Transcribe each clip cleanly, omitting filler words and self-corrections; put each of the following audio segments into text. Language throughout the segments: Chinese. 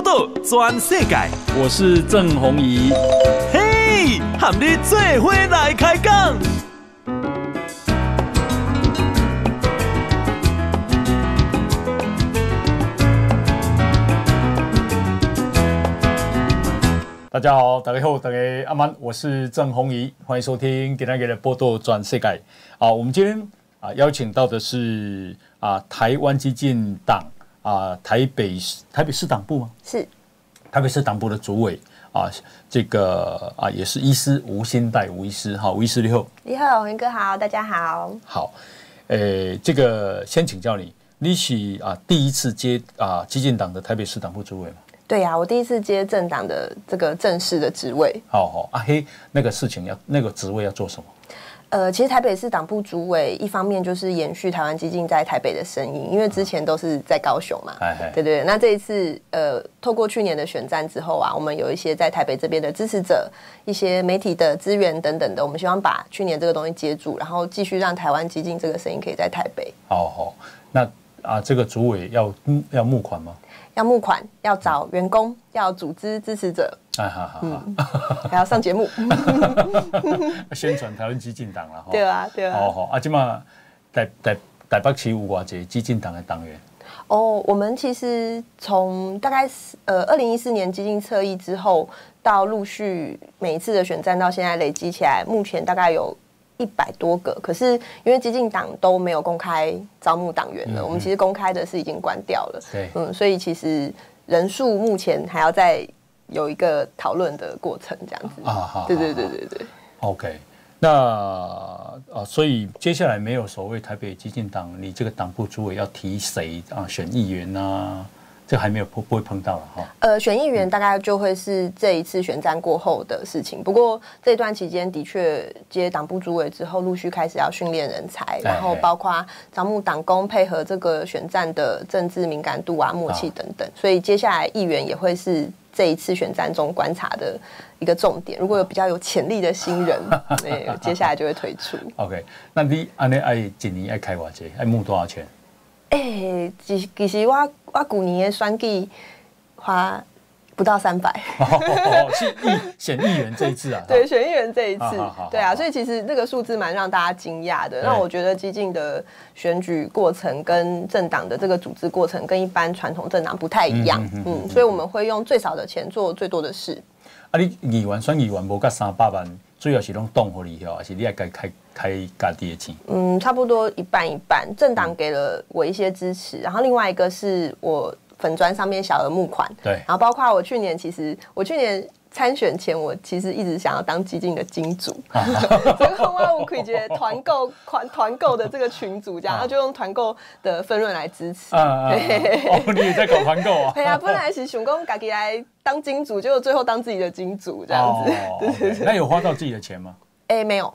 道全世界。 我是郑弘仪。 嘿，和你做伙来开讲。 大家好，大家好，大家阿曼，我是郑弘仪，欢迎收听今天的报道全世界。我们今天邀请到的是台湾基进党台北市党部吗？ 是台北市党部的主委这个也是医师吴欣岱吴医师，好，吴医师你好。 你好，文哥好，大家好。 好，这个先请教你，你是第一次接基进党的台北市党部主委吗？ 对呀，我第一次接政党的这个正式的职位。 好那个事情那个职位要做什么？ 其实台北市党部主委一方面就是延续台湾基进在台北的声音，因为之前都是在高雄嘛。对。那这一次透过去年的选战之后我们有一些在台北这边的支持者，一些媒体的资源等等的，我们希望把去年这个东西接住，然后继续让台湾基进这个声音可以在台北。 好，那这个主委要募款吗？ 要募款，要找员工，要组织支持者，还要上节目， 宣传台湾基进党了。 对啊。 好，现在台北市有多少基进党的党员？ 我们其实从大概2014年基进侧翼之后，到陆续每一次的选战到现在累积起来，目前大概有100多个，可是因为基进党都没有公开招募党员了，我们其实公开的是已经关掉了。 对， 所以其实人数目前还要再有一个讨论的过程，这样子。对。 OK， 那所以接下来没有所谓台北基进党，你这个党部主委要提谁选议员这还没有不会碰到了哈。 选议员大概就会是这一次选战过后的事情。不过这段期间的确接党部主委之后，陆续开始要训练人才，然后包括招募党工，配合这个选战的政治敏感度默契等等。所以接下来议员也会是这一次选战中观察的一个重点。如果有比较有潜力的新人，接下来就会推出。 OK， 那你按呢爱一年爱开多少钱？爱募多少钱？ 其实我去年的选举花不到300。 是选议员这一次啊？ 对，选议员这一次，对好， 所以其实那个数字蛮让大家惊讶的。那我觉得基进的选举过程跟政党的这个组织过程跟一般传统政党不太一样，所以我们会用最少的钱做最多的事。 你议员选议员无到300万，主要是拢党给你还是你要开家己的钱？ 差不多一半一半。政党给了我一些支持，然后另外一个是我粉专上面小额募款。 对， 然后包括我去年参选前，我其实一直想要当基进的金主，所以我可以觉得团购的这个群组这样，然后就用团购的分润来支持。 你也在搞团购啊？ 对啊，本来是想说自己来当金主，结果最后当自己的金主这样子。对。 那有花到自己的钱吗？ 没有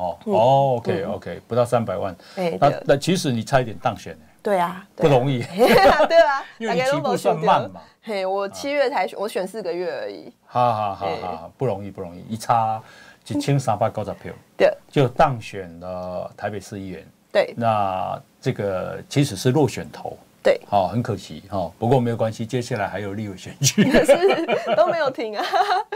OK， 不到300万。那其实你差一点当选。 对啊， 不容易。 对啊， 因为你起步算慢嘛。 我7月才选，我选4个月而已。 好，不容易，一差1390票， 对， 就当选了台北市议员。 对， 那这个其实是落选头。 对， 很可惜不过没有关系，接下来还有立委选举， 都没有停啊。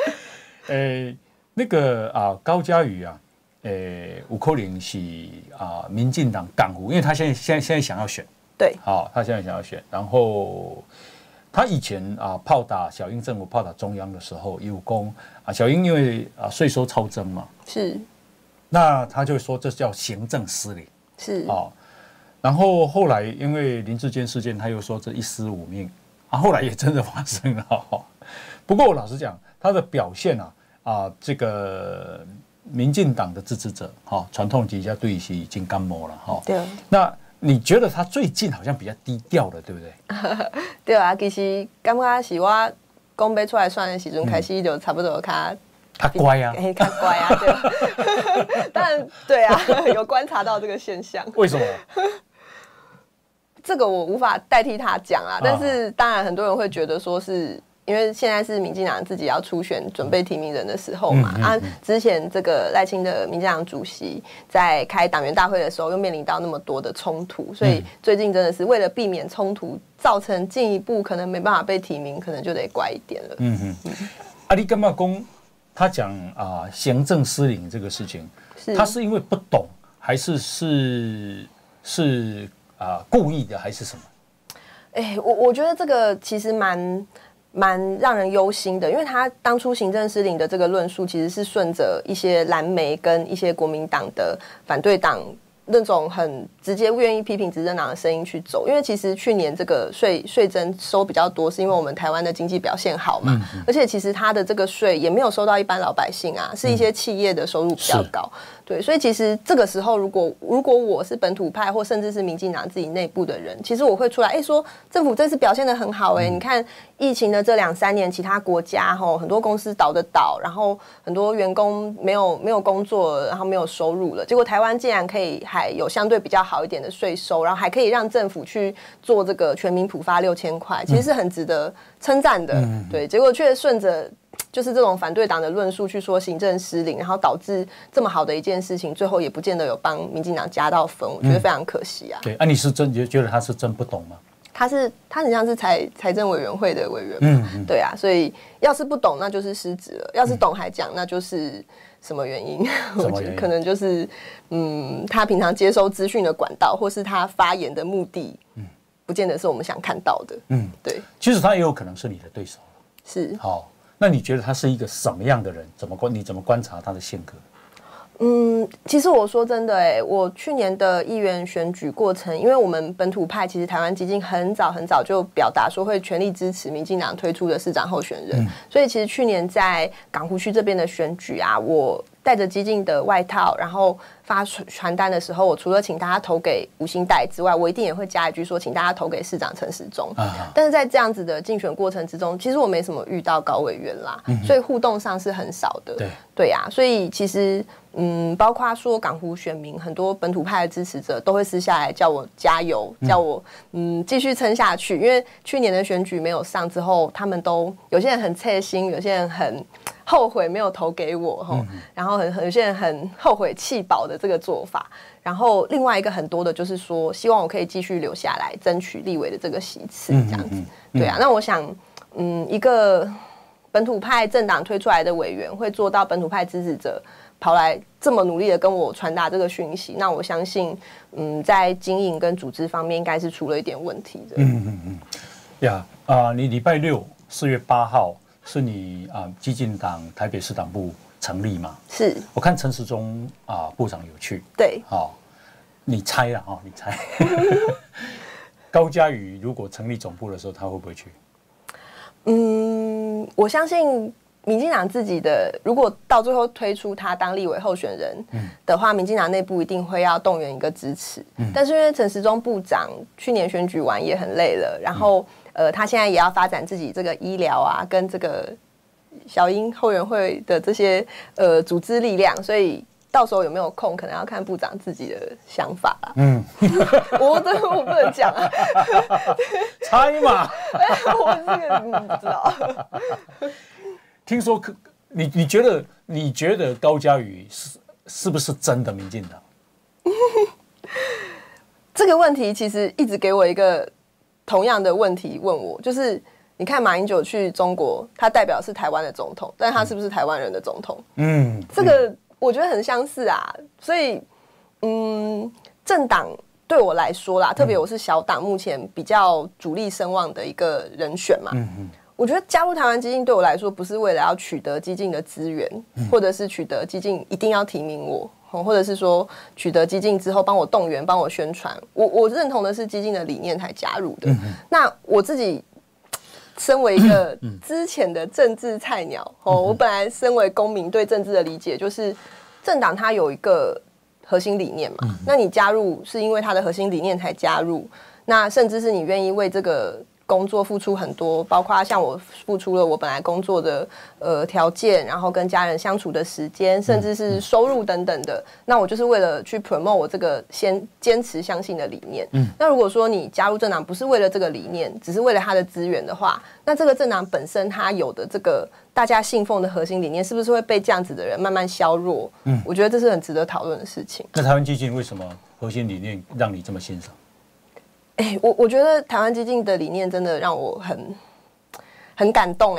那个高嘉瑜有可能是民进党港湖，因为他现在想要选。 对， 他现在想要选，然后他以前炮打小英政府、炮打中央的时候，有功小英因为税收超征嘛， 是， 那他就说这叫行政失礼， 是然后后来因为林智坚事件，他又说这一尸五命后来也真的发生了不过我老实讲，他的表现这个民进党的支持者传统底下对是已经感冒了对， 那你觉得他最近好像比较低调了，对不对？ 对啊，其实感觉是我公杯出来算的时阵开始就差不多他乖啊， 他乖啊，对。但对啊，有观察到这个现象。 为什么？ 这个我无法代替他讲但是当然很多人会觉得说是因为现在是民进党自己要初选准备提名人的时候嘛，之前这个赖清德民进党主席在开党员大会的时候又面临到那么多的冲突，所以最近真的是为了避免冲突造成进一步可能没办法被提名，可能就得乖一点了。 你干嘛讲他讲行政失灵这个事情，他是因为不懂，还是故意的，还是什么？ 我觉得这个其实蛮让人忧心的，因为他当初行政失灵的这个论述，其实是顺着一些蓝媒跟一些国民党的反对党那种很直接愿意批评执政党的声音去走。因为其实去年这个税征收比较多，是因为我们台湾的经济表现好嘛，而且其实他的这个税也没有收到一般老百姓啊，是一些企业的收入比较高。对，所以其实这个时候，如果我是本土派，或甚至是民进党自己内部的人，其实我会出来，说政府这次表现得很好，你看疫情的这2-3年，其他国家很多公司倒，然后很多员工没有工作，然后没有收入了，结果台湾竟然可以还有相对比较好一点的税收，然后还可以让政府去做这个全民普发6000块，其实是很值得称赞的。对，结果却顺着就是这种反对党的论述去说行政失灵，然后导致这么好的一件事情，最后也不见得有帮民进党加到分，我觉得非常可惜啊。 对，你是真觉得他是真不懂吗？ 他很像是财政委员会的委员嘛，对啊，所以要是不懂那就是失职了，要是懂还讲那就是什么原因？我觉得可能就是他平常接收资讯的管道，或是他发言的目的，不见得是我们想看到的。对， 其实他也有可能是你的对手。 是， 好，那你觉得他是一个什么样的人？你怎么观察他的性格？ 其实我说真的，我去年的议员选举过程，因为我们本土派其实台湾基进很早就表达说会全力支持民进党推出的市长候选人，所以其实去年在港湖区这边的选举啊，我带着基进的外套，然后发传单的时候，我除了请大家投给吴欣岱之外，我一定也会加一句说，请大家投给市长陈时中。但是在这样子的竞选过程之中，其实我没什么遇到高委员啦，所以互动上是很少的。对啊，所以其实包括说港湖选民很多本土派的支持者都会私下来叫我加油，叫我继续撑下去。因为去年的选举没有上之后，他们都有些人很切心，有些人很后悔没有投给我，然后有些人很后悔弃保的这个做法。然后另外一个很多的就是说，希望我可以继续留下来，争取立委的这个席次，这样子。对啊，那我想，一个本土派政党推出来的委员会做到本土派支持者跑来这么努力的跟我传达这个讯息，那我相信，在经营跟组织方面应该是出了一点问题的。 你礼拜6 4月8号是你基进党台北市党部成立嘛？是。我看陈时中部长有去。 对。 你猜啦你猜。高嘉瑜如果成立总部的时候，他会不会去？ 我相信民进党自己的，如果到最后推出他当立委候选人的话，民进党内部一定会要动员一个支持。但是因为陈时中部长去年选举完也很累了，然后他现在也要发展自己这个医疗啊，跟这个小英后援会的这些组织力量，所以到时候有没有空，可能要看部长自己的想法啦。我不能讲啊， 猜嘛。 我这个不知道。 听说你觉得高嘉瑜是不是真的民进党？ 这个问题其实一直给我一个同样的问题问我，就是你看马英九去中国，他代表是台湾的总统，但他是不是台湾人的总统？这个我觉得很相似啊。所以政党对我来说啦，特别我是小党目前比较主力声望的一个人选嘛。我觉得加入台湾基进对我来说，不是为了要取得基进的资源，或者是取得基进一定要提名我，或者是说取得基进之后帮我动员、帮我宣传。我认同的是基进的理念才加入的。那我自己身为一个之前的政治菜鸟，我本来身为公民对政治的理解就是政党它有一个核心理念嘛，那你加入是因为它的核心理念才加入，那甚至是你愿意为这个工作付出很多，包括像我付出了我本来工作的条件，然后跟家人相处的时间，甚至是收入等等的。那我就是为了去 promote 我这个先坚持相信的理念。那如果说你加入政党不是为了这个理念，只是为了它的资源的话，那这个政党本身它有的这个大家信奉的核心理念，是不是会被这样子的人慢慢削弱？我觉得这是很值得讨论的事情。 那台湾基进为什么核心理念让你这么欣赏？ 我觉得台湾基进的理念真的让我很感动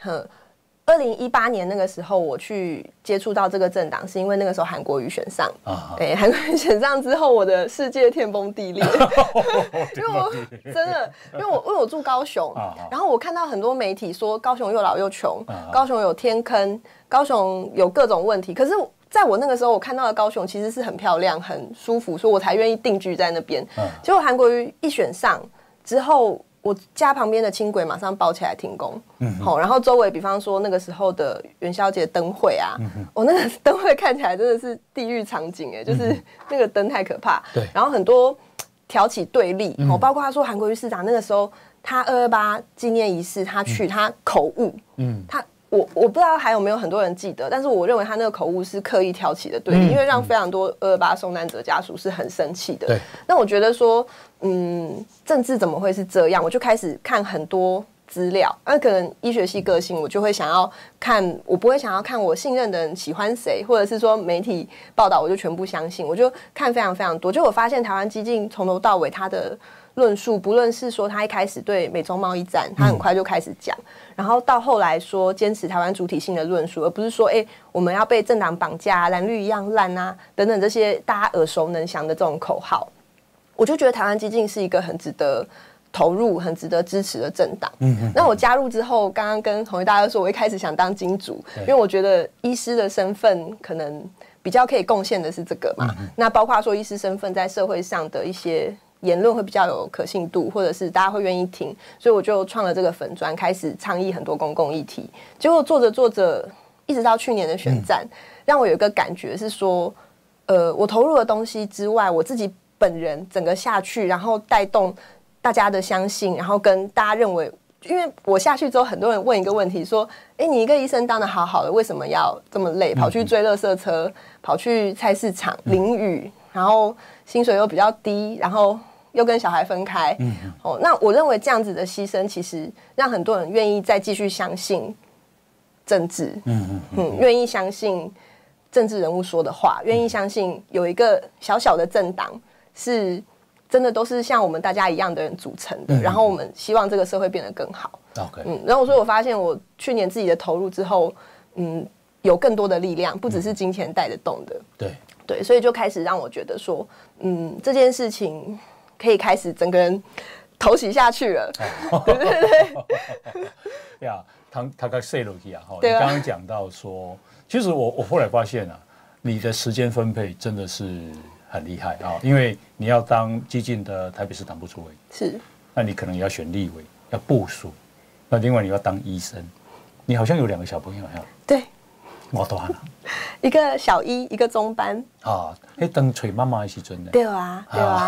2018年那个时候，我去接触到这个政党，是因为那个时候韩国瑜选上。韩国瑜选上之后，我的世界天崩地裂。因为我真的，因为我住高雄，然后我看到很多媒体说高雄又老又穷，高雄有天坑，高雄有各种问题。可是在我那个时候，我看到的高雄其实是很漂亮、很舒服，所以我才愿意定居在那边。结果韩国瑜一选上之后，我家旁边的轻轨马上包起来停工。然后周围，比方说那个时候的元宵节灯会啊，那个灯会看起来真的是地狱场景就是那个灯太可怕。对，然后很多挑起对立，包括他说韩国瑜市长那个时候他228纪念仪式，他去他口误，我不知道还有没有很多人记得，但是我认为他那个口误是刻意挑起的对立，因为让非常多228受难者家属是很生气的。那我觉得说，政治怎么会是这样？我就开始看很多资料，可能医学系个性，我就会想要看，我不会想要看我信任的人喜欢谁，或者是说媒体报道我就全部相信，我就看非常非常多。就我发现台湾基进从头到尾他的论述，不论是说他一开始对美中贸易战，他很快就开始讲，然后到后来说坚持台湾主体性的论述，而不是说我们要被政党绑架，蓝绿一样烂啊等等这些大家耳熟能详的这种口号，我就觉得台湾基进是一个很值得投入、很值得支持的政党。那我加入之后，刚刚跟同学大家说，我一开始想当金主，因为我觉得医师的身份可能比较可以贡献的是这个嘛。那包括说医师身份在社会上的一些言论会比较有可信度，或者是大家会愿意听，所以我就创了这个粉专，开始倡议很多公共议题。结果做着做着，一直到去年的选战，让我有一个感觉是说，我投入的东西之外，我自己本人整个下去，然后带动大家的相信，然后跟大家认为，因为我下去之后，很多人问一个问题，说：“你一个医生当得好好的，为什么要这么累，跑去追垃圾车，跑去菜市场淋雨，然后薪水又比较低，然后又跟小孩分开？”那我认为这样子的牺牲，其实让很多人愿意再继续相信政治，愿意相信政治人物说的话，愿意相信有一个小小的政党是真的都是像我们大家一样的人组成的，然后我们希望这个社会变得更好。然后所以我发现我去年自己的投入之后，有更多的力量，不只是金钱带得动的。对，所以就开始让我觉得说，这件事情可以开始整个人投洗下去了。对。 呀，他刚说了去啊，你刚刚讲到说，其实我后来发现啊，你的时间分配真的是很厉害啊，因为你要当基进的台北市党部主委，是，那你可能也要选立委，要部署，那另外你要当医生，你好像有2个小朋友， 对， 我多了， 一个小一，一个中班啊，当找妈妈的时阵呢， 对啊。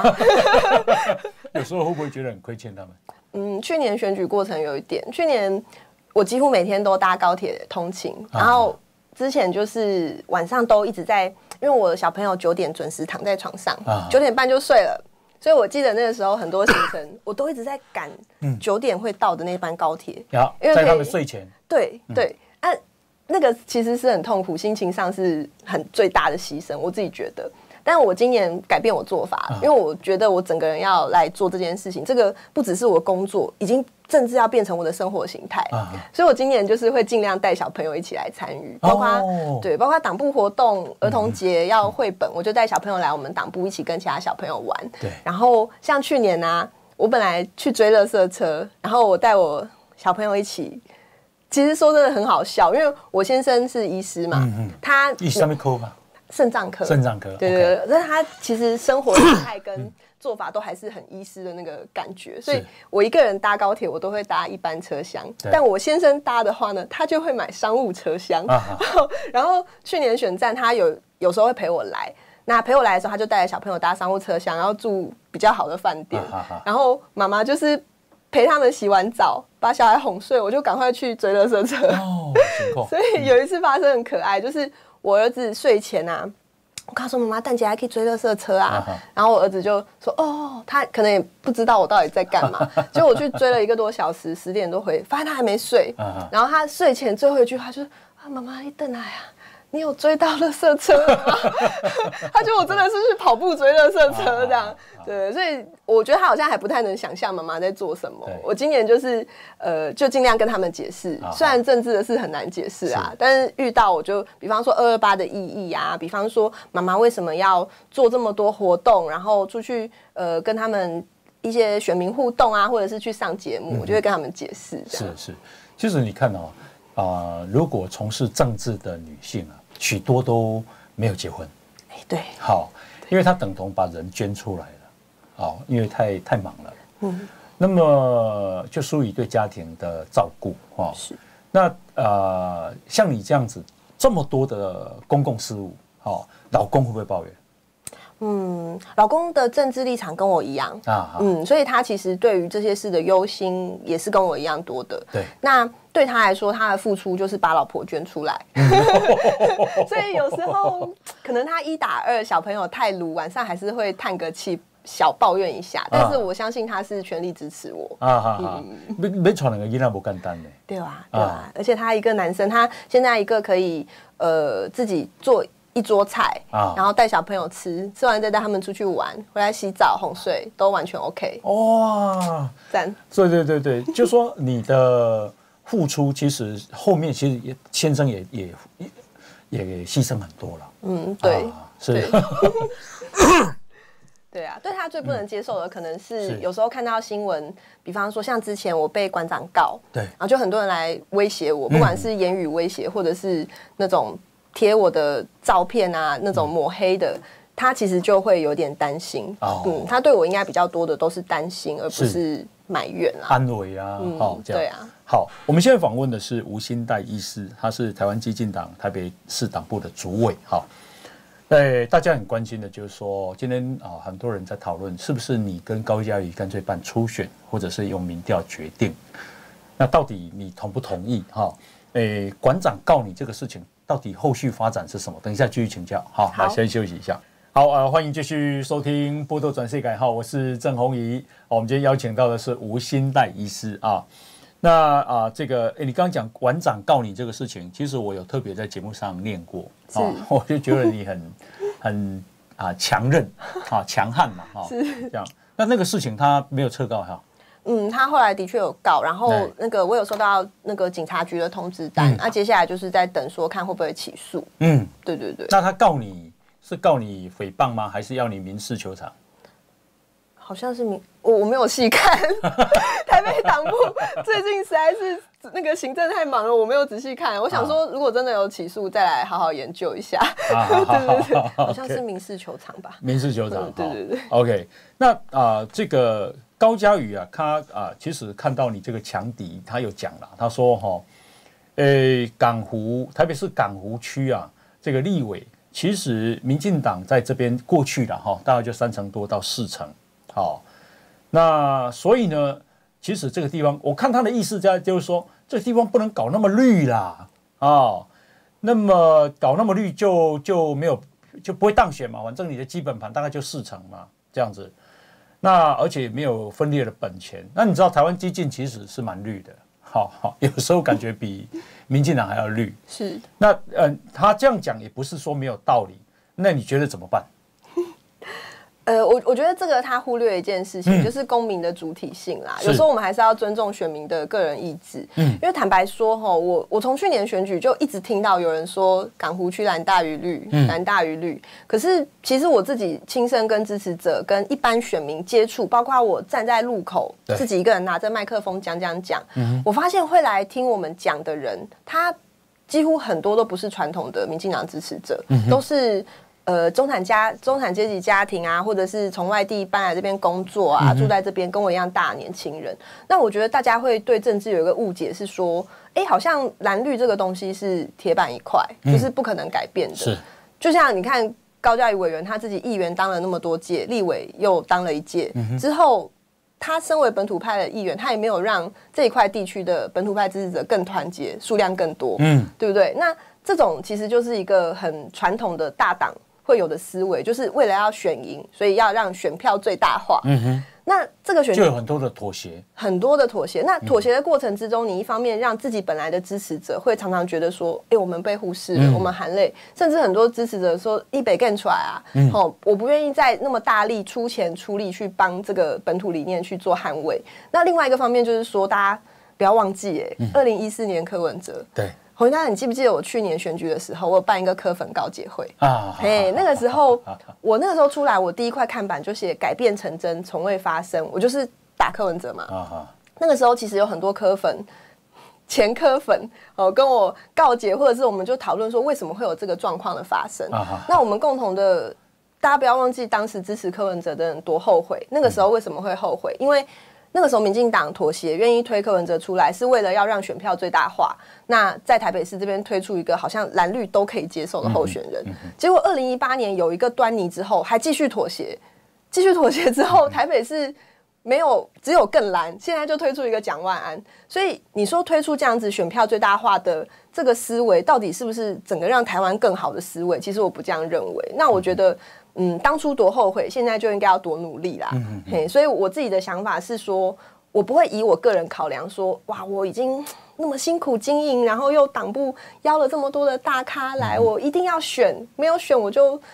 有时候会不会觉得很亏欠他们？ 去年选举过程有一点，去年我几乎每天都搭高铁通勤，然后之前就是晚上都一直在，因为我的小朋友9点准时躺在床上，9点半就睡了，所以我记得那个时候很多行程我都一直在赶9点会到的那班高铁， 因为在他们睡前。 对，那个其实是很痛苦，心情上是很最大的牺牲，我自己觉得。但我今年改变我做法，因为我觉得我整个人要来做这件事情，这个不只是我工作，已经政治要变成我的生活形态，所以我今年就是会尽量带小朋友一起来参与，包括党部活动、儿童节要绘本，我就带小朋友来我们党部一起跟其他小朋友玩。然后像去年啊，我本来去追垃圾车，然后我带我小朋友一起。其实说真的很好笑，因为我先生是医师嘛，他医什么科吧？ 肾脏科，对，但是他其实生活形态跟做法都还是很医师的那个感觉，所以我一个人搭高铁，我都会搭一般车厢，但我先生搭的话呢，他就会买商务车厢。然后去年选战，他有时候会陪我来，那陪我来的时候，他就带着小朋友搭商务车厢，然后住比较好的饭店，然后妈妈就是陪他们洗完澡，把小孩哄睡，我就赶快去追垃圾车。所以有一次发生很可爱，就是我儿子睡前啊，我跟他说妈妈蛋姐还可以追垃圾车啊，然后我儿子就说哦，他可能也不知道我到底在干嘛。结果我去追了1个多小时，10点多回，发现他还没睡。然后他睡前最后一句话就是啊，妈妈你等来啊。你有追到垃圾车吗？他觉得我真的是去跑步追垃圾车这样，对，所以我觉得他好像还不太能想象妈妈在做什么。我今年就是就尽量跟他们解释，虽然政治的事很难解释啊，但是遇到我就比方说228的意义啊，比方说妈妈为什么要做这么多活动，然后出去跟他们一些选民互动啊，或者是去上节目，我就会跟他们解释。 是，其实你看如果从事政治的女性啊，许多都没有结婚， 对， 好，因为她等同把人捐出来了，好，因为太忙了，那么就疏于对家庭的照顾，是，那像你这样子这么多的公共事务，老公会不会抱怨？ 老公的政治立场跟我一样所以他其实对于这些事的忧心也是跟我一样多的。 对， 那对他来说，他的付出就是把老婆捐出来，所以有时候可能他1打2，小朋友太鲁，晚上还是会叹个气，小抱怨一下。但是我相信他是全力支持我。 没传两个囡仔不简单呢。 对啊，而且他一个男生，他现在一个可以自己做1桌菜然后带小朋友吃完再带他们出去玩，回来洗澡哄睡都完全 OK。 哇， 赞！ 对，就说你的付出，其实后面其实先生也牺牲很多了。 对， 是。 对啊，对他最不能接受的可能是有时候看到新闻，比方说像之前我被馆长告，对，然后就很多人来威胁我，不管是言语威胁或者是那种贴我的照片啊，那种抹黑的，他其实就会有点担心。他对我应该比较多的都是担心，而不是埋怨啊、 安慰啊。这样对啊。 好，我们现在访问的是吴欣岱医师，他是台湾基进党台北市党部的主委。好，大家很关心的就是说，今天很多人在讨论，是不是你跟高嘉瑜干脆办初选，或者是用民调决定？那到底你同不同意？馆长告你这个事情，到底后续发展是什么？等一下继续请教。好，来先休息一下。好，欢迎继续收听《波多转世改》。好，我是郑弘仪。我们今天邀请到的是吴欣岱医师啊。那这个你刚刚讲馆长告你这个事情，其实我有特别在节目上念过我就觉得你很强韧强悍嘛是这样。那个事情他没有撤告哈。 他后来的确有告，然后那个我有收到那个警察局的通知单，那接下来就是在等说看会不会起诉。对。 那他告你是告你诽谤吗？还是要你民事求偿？ 好像是我没有细看，台北党部最近实在是那个行政太忙了，我没有仔细看。我想说，如果真的有起诉，再来好好研究一下。对，好像是民事求偿吧？ 民事求偿， 对。 OK， 那这个高嘉瑜他其实看到你这个强敌，他有讲了，他说台北市港湖区这个立委，其实民进党在这边过去了大概就3成多到4成。好，那所以呢，其实这个地方，我看他的意思就是说，这个地方不能搞那么绿啦，那么搞那么绿就没有就不会当选嘛，反正你的基本盘大概就4成嘛，这样子。那而且没有分裂的本钱，那你知道台湾基进其实是蛮绿的，有时候感觉比民进党还要绿。 是。 那他这样讲也不是说没有道理，那你觉得怎么办？ 我觉得这个他忽略一件事情，就是公民的主体性啦。有时候我们还是要尊重选民的个人意志。因为坦白说我从去年选举就一直听到有人说港湖区蓝大于绿，蓝大于绿。可是其实我自己亲身跟支持者跟一般选民接触，包括我站在路口自己一个人拿着麦克风讲，我发现会来听我们讲的人，他几乎很多都不是传统的民进党支持者，都是。中产阶级家庭啊，或者是从外地搬来这边工作啊，住在这边跟我一样大的年轻人。那我觉得大家会对政治有一个误解，是说，好像蓝绿这个东西是铁板一块，就是不可能改变的。是，就像你看高嘉瑜委员他自己议员当了那么多届，立委又当了1届之后。 他身为本土派的议员，他也没有让这一块地区的本土派支持者更团结，数量更多，对不对？那这种其实就是一个很传统的大党会有的思维，就是为了要选赢，所以要让选票最大化。那这个选就有很多的妥协， 很多的妥协。那妥协的过程之中，你一方面让自己本来的支持者会常常觉得说，我们被忽视了，我们含泪，甚至很多支持者说一北更出来啊，我不愿意再那么大力出钱出力去帮这个本土理念去做捍卫。那另外一个方面就是说，大家不要忘记，2014年柯文哲， 对。 洪大，你记不记得我去年选举的时候，我有办一个柯粉告解会啊？那个时候我那个时候出来，我第一块看板就写改变成真，从未发生，我就是打柯文哲嘛。那个时候其实有很多柯粉、前柯粉跟我告解，或者是我们就讨论说为什么会有这个状况的发生。那我们共同的，大家不要忘记当时支持柯文哲的人多后悔。那个时候为什么会后悔？因为那个时候民进党妥协，愿意推柯文哲出来，是为了要让选票最大化。那在台北市这边推出一个好像蓝绿都可以接受的候选人，结果2018年有一个端倪之后，还继续妥协，之后，台北市没有，只有更蓝，现在就推出一个蒋万安。所以你说推出这样子选票最大化的这个思维，到底是不是整个让台湾更好的思维？其实我不这样认为。那我觉得。当初多后悔，现在就应该要多努力啦。所以我自己的想法是说，我不会以我个人考量说，哇，我已经那么辛苦经营，然后又党部邀了这么多的大咖来，我一定要选，没有选我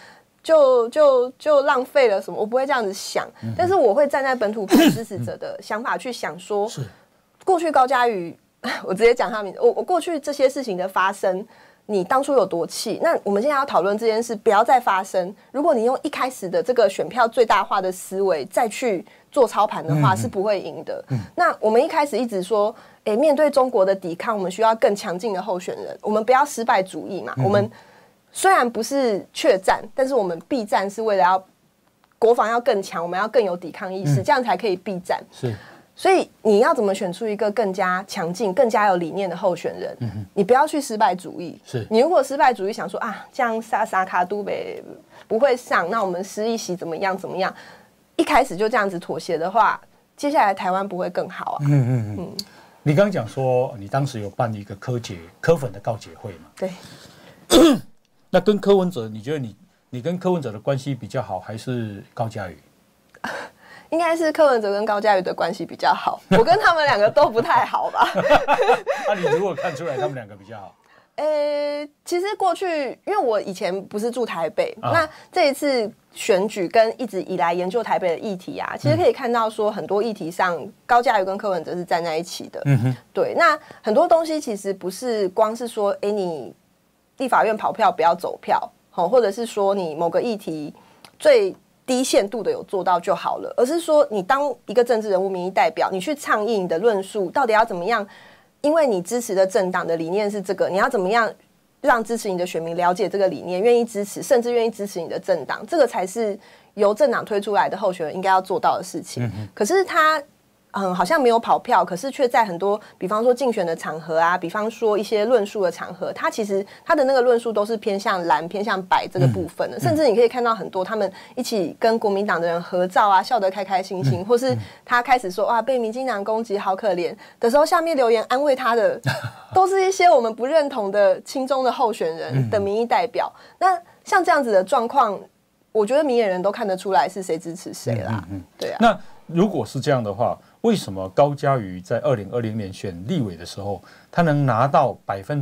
就浪费了什么，我不会这样子想。但是我会站在本土派支持者的想法去想说，过去高嘉瑜，我直接讲他名字，我过去这些事情的发生。你当初有多气？那我们现在要讨论这件事，不要再发生。如果你用一开始的这个选票最大化的思维再去做操盘的话，是不会赢的。那我们一开始一直说，面对中国的抵抗，我们需要更强劲的候选人，我们不要失败主义嘛。我们虽然不是确战，但是我们避战是为了要国防要更强，我们要更有抵抗意识，这样才可以避战。 是。 所以你要怎么选出一个更加强劲、更加有理念的候选人？你不要去失败主义。 是你如果失败主义想说啊，这样沙卡都北不会上，那我们失一席怎么样？一开始就这样子妥协的话，接下来台湾不会更好啊。 你刚刚讲说，你当时有办一个柯粉的告解会嘛？ 对。 那跟柯文哲，你觉得你跟柯文哲的关系比较好，还是高嘉瑜？ 应该是柯文哲跟高嘉瑜的关系比较好，我跟他们两个都不太好吧。 那你如果看出来他们两个比较好？ 其实过去因为我以前不是住台北，那这一次选举跟一直以来研究台北的议题啊，其实可以看到说很多议题上高嘉瑜跟柯文哲是站在一起的。对，那很多东西其实不是光是说，你立法院跑票不要走票，或者是说你某个议题最低限度的有做到就好了，而是说你当一个政治人物、民意代表，你去倡议你的论述到底要怎么样？因为你支持的政党的理念是这个，你要怎么样让支持你的选民了解这个理念，愿意支持，甚至愿意支持你的政党，这个才是由政党推出来的候选人应该要做到的事情。可是他好像没有跑票，可是却在很多，比方说竞选的场合啊，比方说一些论述的场合，他其实他的那个论述都是偏向蓝、偏向白这个部分的。甚至你可以看到很多他们一起跟国民党的人合照啊，笑得开开心心，或是他开始说哇被民进党攻击好可怜的时候，下面留言安慰他的，都是一些我们不认同的亲中的候选人的民意代表。那像这样子的状况，我觉得明眼人都看得出来是谁支持谁啦。对啊。 那如果是这样的话，为什么高嘉瑜在2020年选立委的时候，他能拿到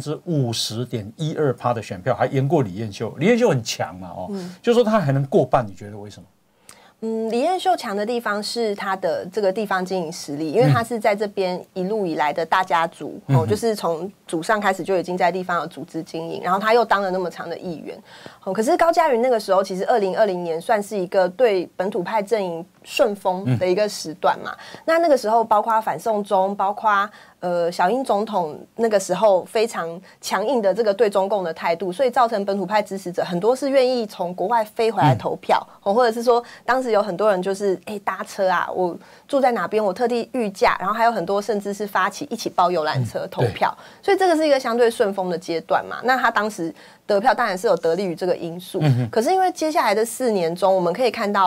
50.12%的选票，还赢过李彦秀？李彦秀很强嘛，就说他还能过半，你觉得为什么？ 李彦秀强的地方是他的这个地方经营实力，因为他是在这边一路以来的大家族，就是从祖上开始就已经在地方有组织经营，然后他又当了那么长的议员。可是高嘉瑜那个时候，其实2020年算是一个对本土派阵营顺风的一个时段嘛。那个时候，包括反送中，包括小英总统那个时候非常强硬的这个对中共的态度，所以造成本土派支持者很多是愿意从国外飞回来投票，或者是说当时有很多人就是搭车啊，我住在哪边，我特地预假，然后还有很多甚至是发起一起包游览车投票，所以这个是一个相对顺风的阶段嘛。那他当时得票当然是有得利于这个因素，可是因为接下来的4年中，我们可以看到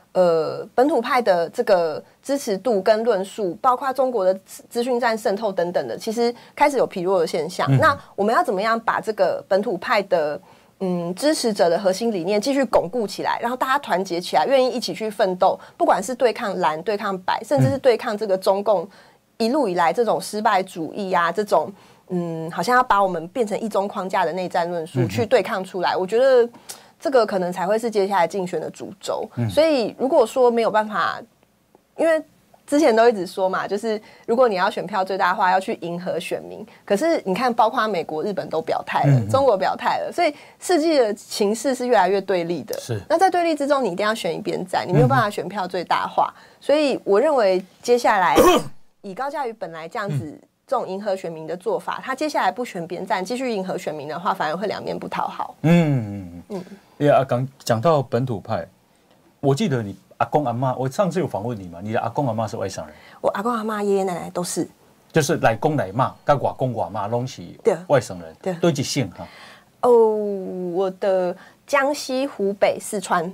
本土派的这个支持度跟论述，包括中国的资讯战渗透等等的，其实开始有疲弱的现象。那我们要怎么样把这个本土派的支持者的核心理念继续巩固起来，然后大家团结起来，愿意一起去奋斗，不管是对抗蓝、对抗白，甚至是对抗这个中共一路以来这种失败主义啊，这种好像要把我们变成一中框架的内战论述去对抗出来，我觉得这个可能才会是接下来竞选的主轴。所以如果说没有办法，因为之前都一直说嘛，就是如果你要选票最大化，要去迎合选民。可是你看，包括美国、日本都表态了，中国表态了，所以世界的情势是越来越对立的。 是。 那在对立之中，你一定要选一边站，你没有办法选票最大化。所以我认为接下来以高嘉瑜本来这样子这种迎合选民的做法，他接下来不选边站，继续迎合选民的话，反而会两面不讨好。 阿刚讲到本土派，我记得你阿公阿嬷，我上次有访问你嘛，你的阿公阿嬷是外省人， 我阿公阿嬷、爷爷奶奶都是， 就是来公来骂，跟外公外妈拢是外省人， 对， 都一姓哈。 哦，我的江西、湖北、四川，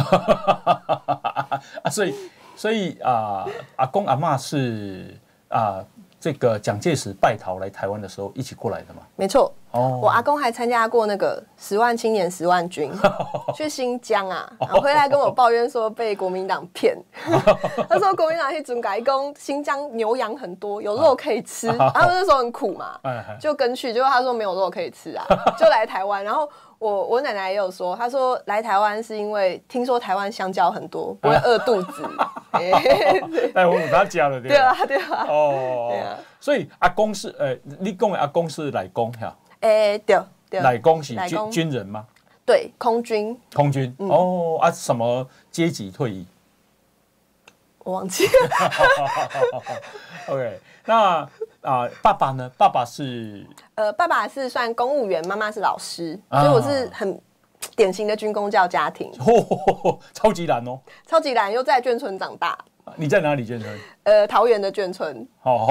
所以阿公阿嬷是这个蒋介石败逃来台湾的时候一起过来的嘛？ 没错。我阿公还参加过那个10万青年10万军，去新疆啊，然后回来跟我抱怨说被国民党骗。他说国民党去准改工，新疆牛羊很多，有肉可以吃。然后那时候很苦嘛，就跟去，结果他说没有肉可以吃啊，就来台湾。然后我奶奶也有说，她说来台湾是因为听说台湾香蕉很多，不会饿肚子。 哎，我他家了， 对啊，对啊。 对啊。所以阿公是你讲的阿公是来公哈？ 对， 来公是军人吗？ 对，空军。 空军什么阶级退役？ 我忘记了。 OK， 那爸爸呢？爸爸是爸爸是算公务员，妈妈是老师，所以我是很典型的军公教家庭。 超级蓝哦， 超级蓝，又在眷村长大。 你在哪里眷村？ 桃园的眷村。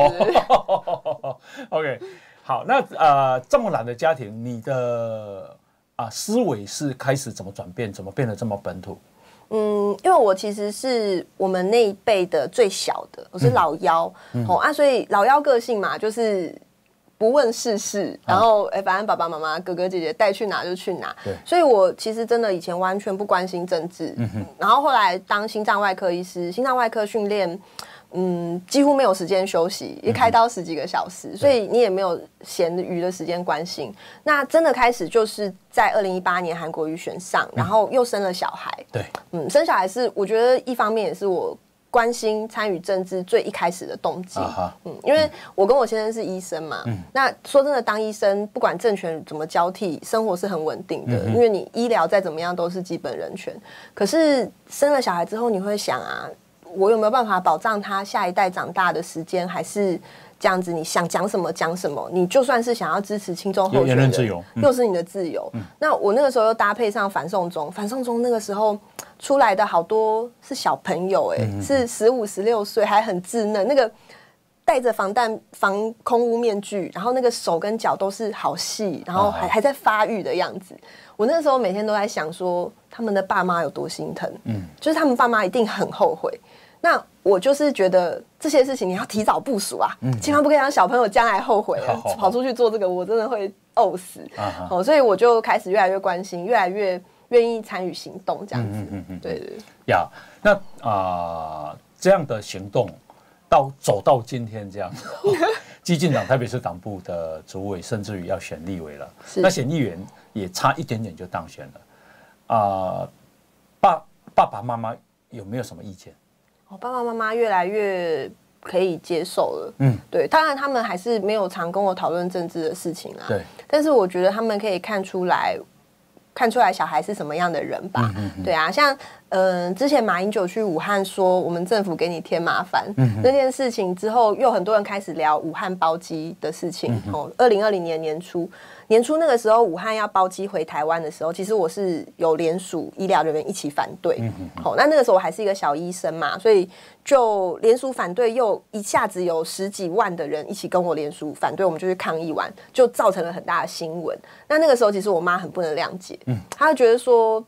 OK， 好，那这么蓝的家庭，你的思维是开始怎么转变，怎么变得这么本土？ 因为我其实是我们那一辈的最小的，我是老幺，所以老幺个性嘛，就是不问世事，然后反正爸爸妈妈、哥哥姐姐带去哪就去哪，所以我其实真的以前完全不关心政治，然后后来当心脏外科医师，心脏外科训练。几乎没有时间休息，一开刀10几个小时，所以你也没有闲余的时间关心。那真的开始就是在2018年韩国瑜选上，然后又生了小孩。 对， 生小孩是我觉得一方面也是我关心参与政治最一开始的动机。因为我跟我先生是医生嘛，那说真的，当医生不管政权怎么交替，生活是很稳定的，因为你医疗再怎么样都是基本人权。可是生了小孩之后，你会想我有没有办法保障他下一代长大的时间？还是这样子，你想讲什么讲什么？你就算是想要支持亲中候选人， 言论自由， 又是你的自由。那我那个时候又搭配上反送中那个时候出来的好多是小朋友，是15、16岁，还很稚嫩，那个戴着防空污面具，然后那个手跟脚都是好细，然后还在发育的样子。我那个时候每天都在想说，他们的爸妈有多心疼，就是他们爸妈一定很后悔。那我就是觉得这些事情你要提早部署千万不可以让小朋友将来后悔了，跑出去做这个，我真的会呕死。所以我就开始越来越关心，越来越愿意参与行动，这样子。对呀，那这样的行动走到今天这样，基进党台北市党部的主委，甚至于要选立委了，那选议员也差一点点就当选了。爸爸妈妈有没有什么意见？ 爸爸妈妈越来越可以接受了，对，当然他们还是没有常跟我讨论政治的事情对， 但是我觉得他们可以看出来小孩是什么样的人吧，对啊，像之前马英九去武汉说我们政府给你添麻烦，那件事情之后，又很多人开始聊武汉包机的事情。2020年年初那个时候，武汉要包机回台湾的时候，其实我是有联署医疗人员一起反对。那个时候我还是一个小医生嘛，所以就联署反对，又一下子有10几万的人一起跟我联署反对，我们就去抗议完，就造成了很大的新闻。那个时候其实我妈很不能谅解，她就觉得说，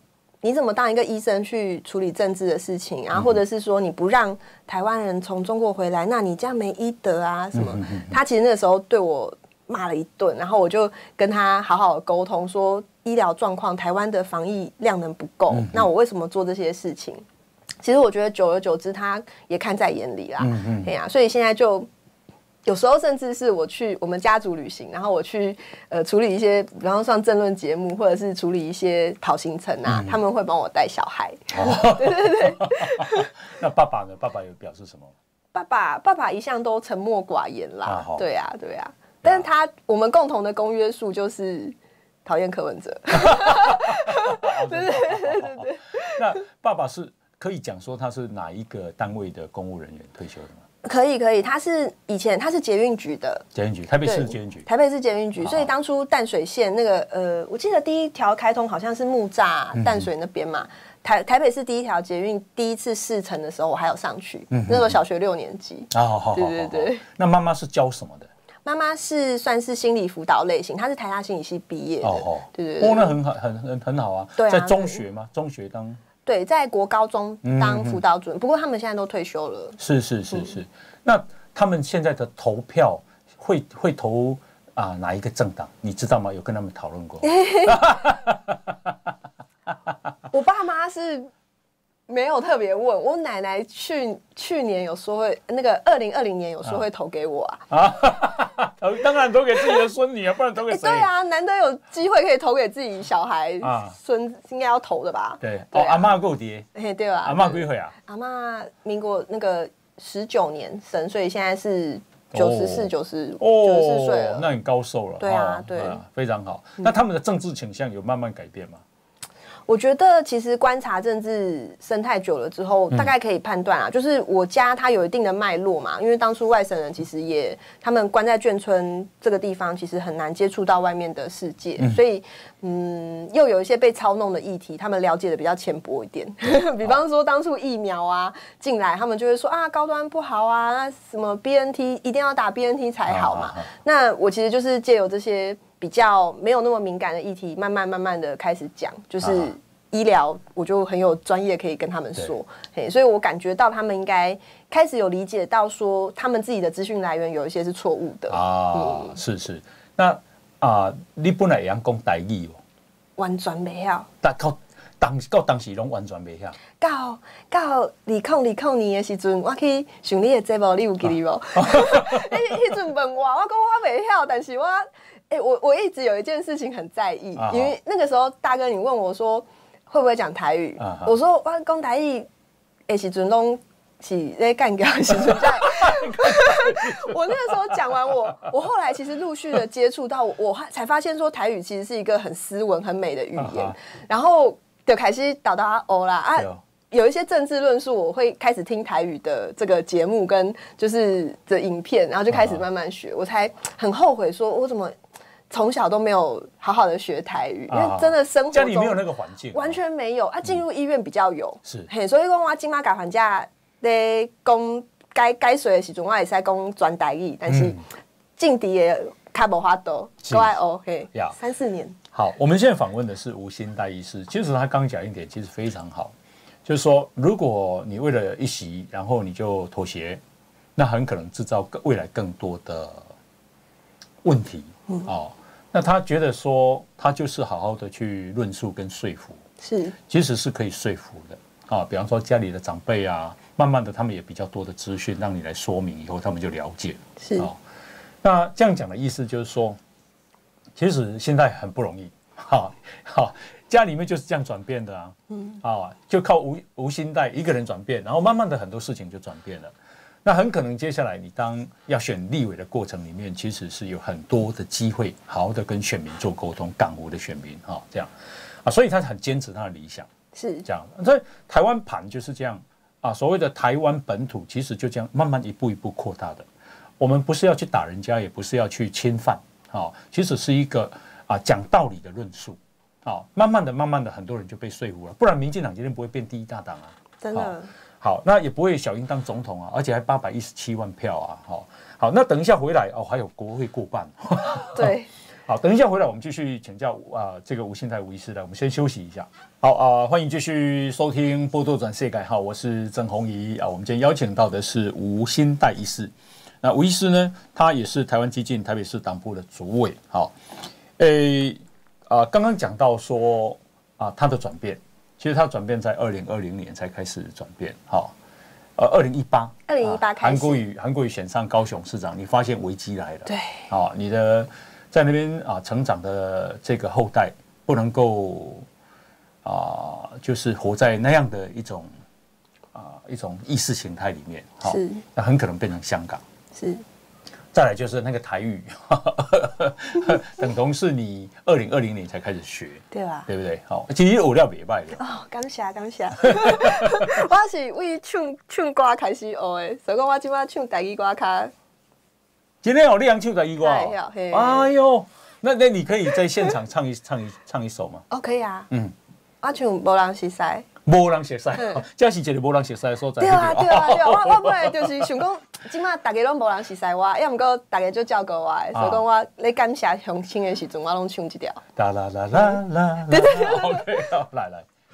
你怎么当一个医生去处理政治的事情啊？或者是说你不让台湾人从中国回来，那你这样没医德啊？什么？他其实那个时候对我骂了一顿，然后我就跟他好好的沟通，说医疗状况，台湾的防疫量能不够，那我为什么做这些事情？其实我觉得久而久之，他也看在眼里啦。对呀，所以现在就有时候甚至是我去我们家族旅行，然后我去处理一些，比方说上政论节目，或者是处理一些跑行程啊，他们会帮我带小孩。对对对。 那爸爸呢？爸爸有表示什么？ 爸爸一向都沉默寡言啦。对啊，对啊。但是我们共同的公约数就是讨厌柯文哲。对对对对对。 那爸爸是可以讲说他是哪一个单位的公务人员退休的吗？ 可以，他是捷运局的， 捷运局，台北市捷运局， 台北市捷运局。所以当初淡水线那个我记得第一条开通好像是木栅淡水那边嘛。台北市第一条捷运第一次试乘的时候，我还有上去，那时候小学6年级。对对对。那妈妈是教什么的？ 妈妈是算是心理辅导类型，她是台大心理系毕业的。对对对。 那很好啊。对啊。在中学吗？中学当。 对，在国高中当辅导主任，不过他们现在都退休了。是。 那他们现在的投票会投哪一个政党？你知道吗？有跟他们讨论过？ 我爸妈是没有特别问，我奶奶去年有说会那个2020年有说会投给我啊。 当然投给自己的孙女啊，不然投给谁？ 对啊，难得有机会可以投给自己小孩孙，应该要投的吧？ 对。阿嬷够爹。 对啊。 阿嬷几岁啊？ 阿嬷民国那个19年生，所以现在是94岁了。 那很高寿了。 对啊，对， 非常好。那他们的政治倾向有慢慢改变吗？ 我觉得其实观察政治生态久了之后，大概可以判断啊，就是我家它有一定的脉络嘛，因为当初外省人其实他们关在眷村这个地方，其实很难接触到外面的世界，所以又有一些被操弄的议题，他们了解的比较浅薄一点。比方说当初疫苗啊进来，他们就会说高端不好啊，那什么 BNT 一定要打 BNT 才好嘛。那我其实就是借由这些比较没有那么敏感的议题，慢慢的开始讲，就是医疗，我就很有专业可以跟他们说，所以我感觉到他们应该开始有理解到说，他们自己的资讯来源有一些是错误的是。那你本来会晓讲台语哦？ 完全袂晓。 到当时拢完全袂晓。 到2020年的时阵，我去上你的节目，你有记得无？迄阵问我讲我袂晓，但是我一直有一件事情很在意，因为那个时候大哥你问我说会不会讲台语，我说我讲台语的时阵拢是在干掉的时阵在。我那个时候讲完，我后来其实陆续的接触到，我才发现说台语其实是一个很斯文很美的语言，然后就开始导欧啦有一些政治论述，我会开始听台语的这个节目跟就是的影片，然后就开始慢慢学，我才很后悔说我怎么从小都没有好好的学台语，因为真的生活中家里没有那个环境， 完全没有进入医院比较有， 是所以讲我今嘛改还价咧讲该学的时阵，我也是讲全台语，但是进敌也较无法度，够爱学3-4年。 好，我们现在访问的是吴欣岱医师，其实他刚讲一点，其实非常好。就是说，如果你为了一席，然后你就妥协，那很可能制造未来更多的问题。那他觉得说，他就是好好的去论述跟说服，其实是可以说服的。比方说家里的长辈啊，慢慢的他们也比较多的资讯让你来说明，以后他们就了解。那这样讲的意思就是说，其实现在很不容易。家里面就是这样转变的就靠吴欣岱一个人转变，然后慢慢的很多事情就转变了。那很可能接下来你当要选立委的过程里面，其实是有很多的机会，好好的跟选民做沟通，港湖的选民这样所以他很坚持他的理想，是这样。所以台湾盘就是这样所谓的台湾本土，其实就这样慢慢一步一步扩大的。我们不是要去打人家，也不是要去侵犯其实是一个讲道理的论述。慢慢的，很多人就被说服了，不然民进党今天不会变第一大党真的。 好，那也不会小英当总统而且还817万票好，那等一下回来还有国会过半。 对， 好，等一下回来我们继续请教这个吴信泰吴医师来，我们先休息一下。好欢迎继续收听波多转世界。好，我是曾弘仪我们今天邀请到的是吴信泰医师。那吴医师呢，他也是台湾基进台北市党部的主委。好，刚刚讲到说他的转变，其实他转变在2020年才开始转变。好，2018开始，韩国瑜选上高雄市长，你发现危机来了。 对， 你的在那边成长的这个后代不能够就是活在那样的一种意识形态里面。 是， 那很可能变成香港。 是， 再来就是那个台语，等同是你2020年才开始学， 对吧？ 对不对？好，其实我料袂歹的。 感谢。我是为唱歌开始学的，所以讲我即摆唱台语歌较。 今天你唱台语歌？哎呦，那你可以在现场唱一首吗？ 可以啊。我唱无人识识。 无人熟悉，这是一个无人熟悉的所在。 对啊，我本来就是想讲，即马大家拢无人熟悉我，也毋过大家就照顾我的，所以讲我咧感谢乡亲的时阵，我拢唱一条。 啦啦啦啦啦。对。OK， 好，来。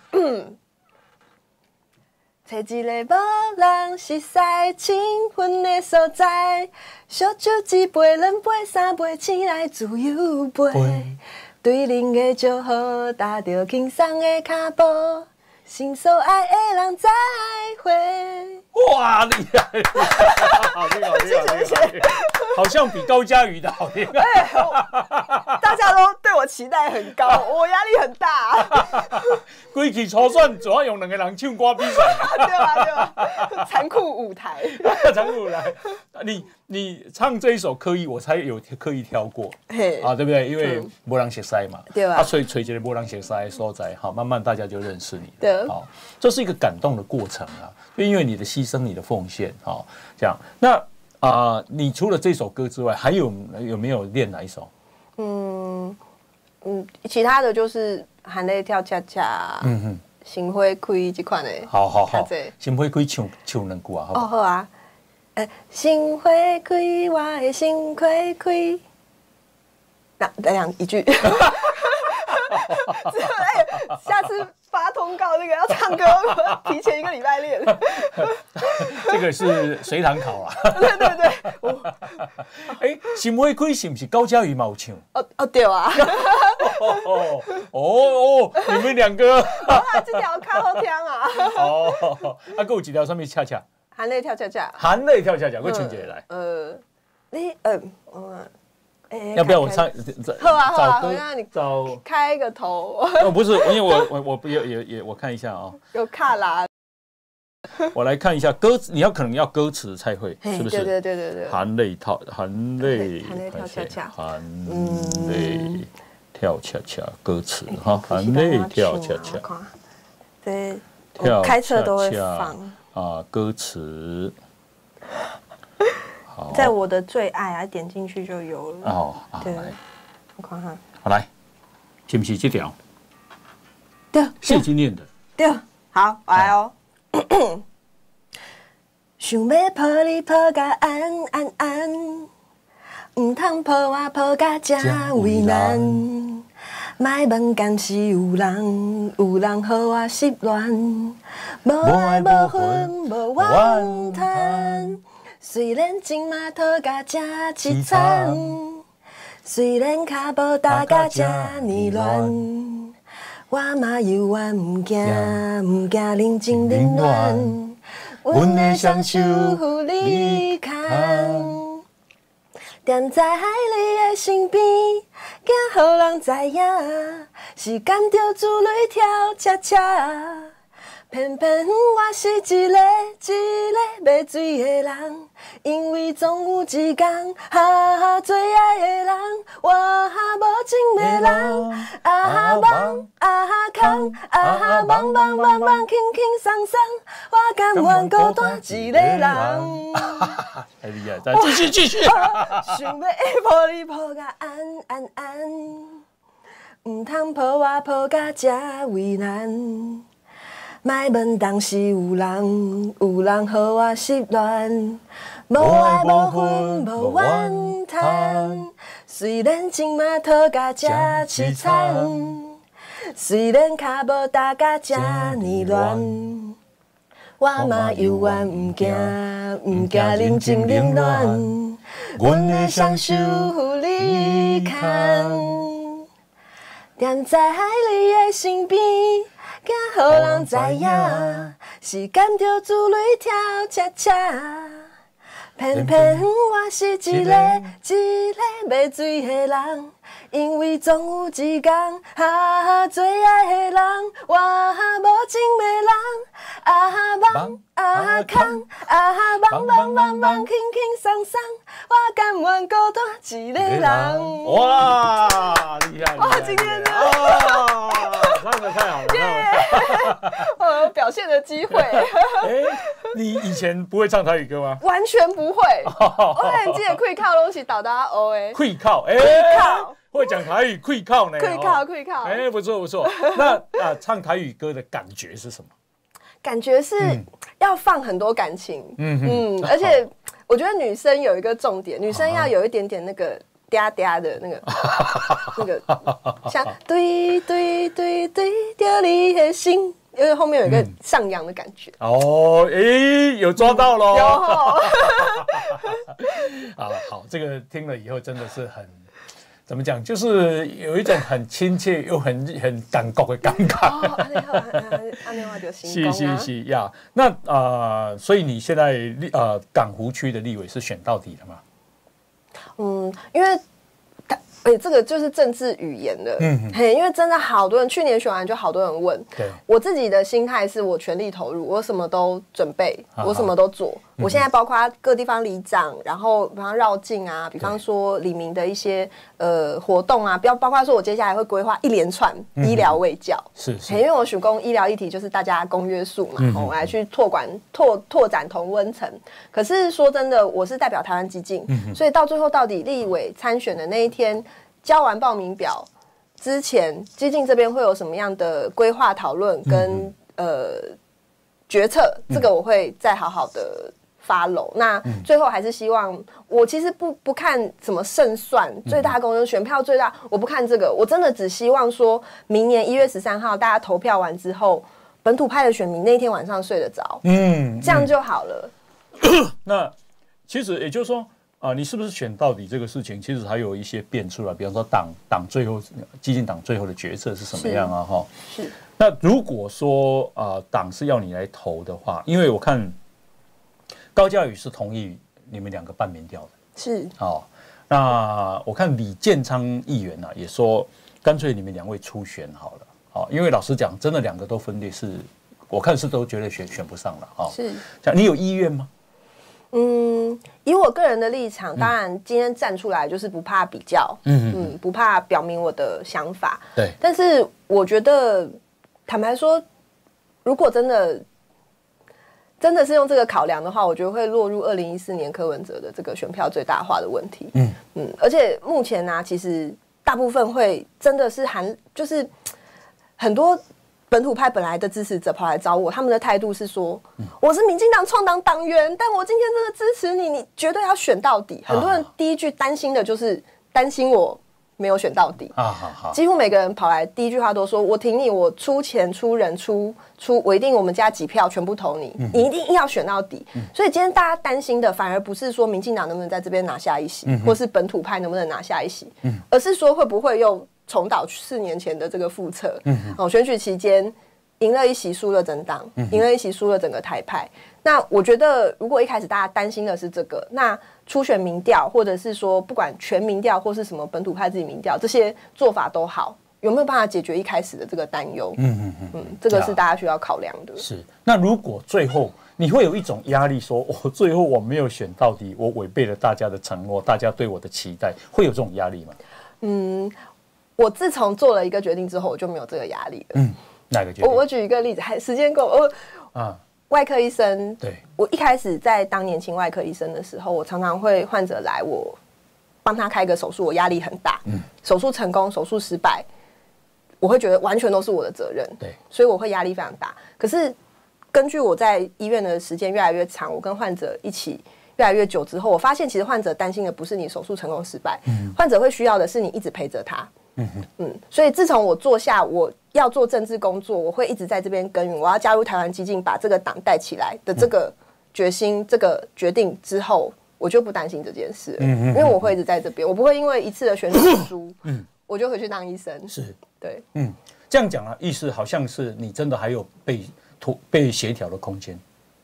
找一个无人熟悉、清芬的所在，烧酒一杯、两杯、三杯，醒来自由飞。对恁的祝福，踏着轻松的脚步。心所爱的人再会。 哇，厉害！好厉害！好像比高嘉瑜的好听。 大家都对我期待很高，我压力很大。 规矩初选总要用2个人唱歌比赛。 对吧？残酷舞台。 残酷舞台。你唱这一首刻意，我才有刻意挑过对不对？因为没人熟悉嘛， 对吧？ 所以找一个没人熟悉的所在，好，慢慢大家就认识你。 对， 好，这是一个感动的过程啊，就因为你的牺牲、你的奉献，好，这样。那你除了这首歌之外，还有没有练哪一首？ 其他的就是含泪跳恰恰，心花开这款的。 好，心花开唱2句啊，好不好？ 好啊。心花开，我的心花开。一句。下次发通告，那个要唱歌，提前1个礼拜练。 这个是随堂考啊。对。心花开是不是高嘉瑜嘛有唱？ 对啊。 你们2个。 这条较好听啊。 还有一条什么恰恰？ 含泪跳恰恰， 我唱一个来。 要不要我唱？ 好啊， 找开个头。 不是，因为我我看一下啊。 有卡啦。 我来看一下歌词，你可能要歌词才会，是不是？ 对。 含泪跳恰恰，含泪跳恰恰，歌词哈，含泪跳恰恰。 对，我开车都会放。 歌词，好， 在我的最爱点进去就有了。对，我看看。 好来，是不是这条？ 对， 是已经念的。 对，好，来哦。想要抱你抱甲安安安，唔通抱我抱甲这为难。莫问敢是有人予我失恋，无爱无恨无怨叹。虽然今嘛讨甲这凄惨，虽然脚步踏甲这呢乱，我嘛犹原唔惊人情冷暖，阮会双手扶你牵。踮在海里的身边，惊予人知影，是甘着珠泪跳恰恰。偏偏我是一个要水的人，因为总有一天最爱的人，我无情的人，忙忙忙忙，轻轻松松，我甘愿孤单一个人。 太厉害！再继续。 想要抱你抱甲安安安，唔通抱我抱甲这为难。莫问当时有人予我失恋，无爱无恨无怨叹。 虽然今嘛讨甲这凄惨，虽然脚无打甲这呢乱，我嘛犹原唔惊人情冷暖，阮会双手扶你牵，踮在你的身边，惊予人知影，是感着珠泪跳恰恰。偏偏我是一个要醉的人，因为总有一天最爱的人，我无情的人，梦空，轻轻松松，我甘愿孤单一个人。 哇，厉害！ 哇，今天的唱的太好了， 我有表现的机会。 你以前不会唱台语歌吗？ 完全不会，我很记得会靠东西导大家欧诶， 会靠，会讲台语，会靠呢， 会靠， 不错不错。那唱台语歌的感觉是什么？ 感觉是要放很多感情，而且我觉得女生有一个重点，女生要有一点点那个嗲嗲的那个像对对对对着你的心。因为后面有一个上扬的感觉有抓到咯。 有好，这个听了以后真的是很怎么讲，就是有一种很亲切又很感觉的感慨。是呀。那所以你现在港湖区的立委是选到底了吗？ 因为。这个就是政治语言的，因为真的好多人去年选完就好多人问，我自己的心态是我全力投入，我什么都准备，我什么都做。我现在包括各地方里长，然后比方绕境啊，比方说里民的一些活动啊，包括说我接下来会规划一连串医疗卫教， 是， 因为我主攻医疗议题就是大家公约数嘛，我来去拓展同温层。可是说真的，我是代表台湾基进，所以到最后到底立委参选的那一天。交完报名表之前，基进这边会有什么样的规划讨论跟决策？这个我会再好好的 follow。那最后还是希望，我其实不看什么胜算，最大公约选票最大，我不看这个，我真的只希望说明年1月13号大家投票完之后，本土派的选民那一天晚上睡得着，这样就好了。 那其实也就是说。你是不是选到底这个事情，其实还有一些变数了。比方说党最后基进党最后的决策是什么样啊？哈， 是。 那如果说党是要你来投的话，因为我看高嘉瑜是同意你们2个办民调的， 是。 那我看李建昌议员也说，干脆你们2位初选好了。因为老实讲，真的2个都分裂是，我看是都觉得选不上了。 是。 你有意愿吗？ 以我个人的立场，当然今天站出来就是不怕比较，不怕表明我的想法。 对， 但是我觉得，坦白说，如果真的是用这个考量的话，我觉得会落入2014年柯文哲的这个选票最大化的问题。而且目前呢，其实大部分会真的是就是很多。本土派本来的支持者跑来找我，他们的态度是说，我是民进党创党党员，但我今天真的支持你，你绝对要选到底。很多人第一句担心的就是担心我没有选到底。几乎每个人跑来第一句话都说，我挺你，我出钱出人出，我一定我们家几票全部投你，你一定要选到底。所以今天大家担心的反而不是说民进党能不能在这边拿下一席，或是本土派能不能拿下一席，而是说会不会又重蹈4年前的这个覆辙。选举期间赢了一席，输了整党，赢了一席，输了整个台派。那我觉得，如果一开始大家担心的是这个，那初选民调，或者是说不管全民调或是什么本土派自己民调，这些做法都好，有没有办法解决一开始的这个担忧？这个是大家需要考量的。 是。那如果最后你会有一种压力，说我最后我没有选到底，我违背了大家的承诺，大家对我的期待，会有这种压力吗？ 我自从做了一个决定之后，我就没有这个压力了。 哪个决定？ 我举一个例子，还时间够。外科医生， 对， 我一开始在当年轻外科医生的时候，我常常会患者来，我帮他开个手术，我压力很大。手术成功，手术失败，我会觉得完全都是我的责任。 对， 所以我会压力非常大。可是根据我在医院的时间越来越长，我跟患者一起越来越久之后，我发现其实患者担心的不是你手术成功失败，患者会需要的是你一直陪着他。所以自从我坐下我要做政治工作，我会一直在这边耕耘，我要加入台湾基进，把这个党带起来的这个决心、这个决定之后，我就不担心这件事了，因为我会一直在这边，我不会因为一次的选举输，我就回去当医生。 是， 对， 这样讲啊，意思好像是你真的还有被协调的空间。